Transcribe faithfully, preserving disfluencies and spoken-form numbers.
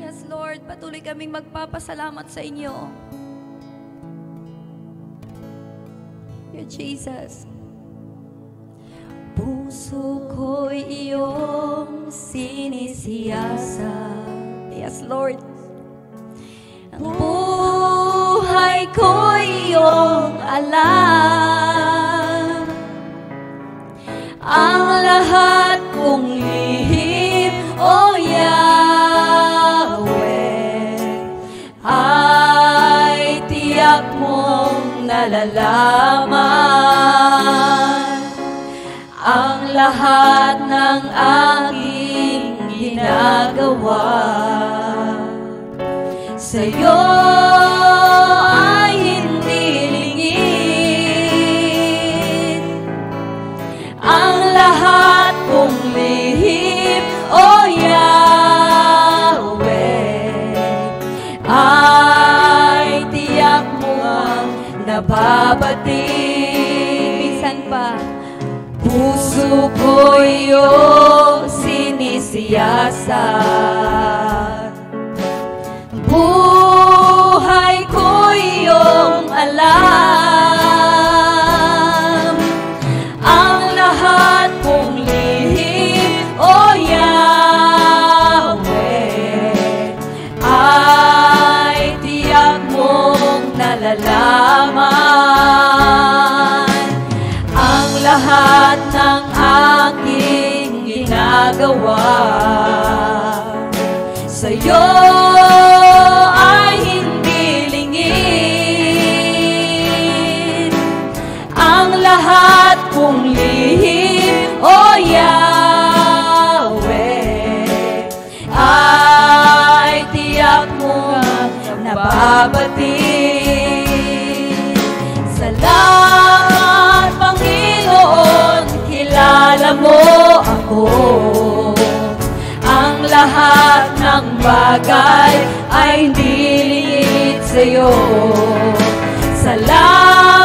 Yes, Lord, patuloy kaming magpapasalamat sa inyo. Dear Jesus. Puso ko'y iyong sinisiyasa. Yes, Lord. Ang buhay ko'y iyong alam. Ang lahat kong lihim, O Yahweh, ay tiyak mong nalalaman. Ang lahat ng aking ginagawa sa'yo ay hindi lingid. Ang lahat kong lihim, O Yahweh, ay tiyak mong nababati. Minsan pa, puso ko iyong sinisiyasat. Buhay ko iyong alam. Ang lahat kong lihim, O Yahweh, ay tiyak mong nalalaman. Ang lahat ng aking ginagawa sa'yo ay hindi lingid. Ang lahat kong lihim, O Yahweh, ay tiyak mong nababati. Salamat, Panginoon, kilala mo ako. Ang lahat ng bagay ay hindi lingid sa'yo. Salamat,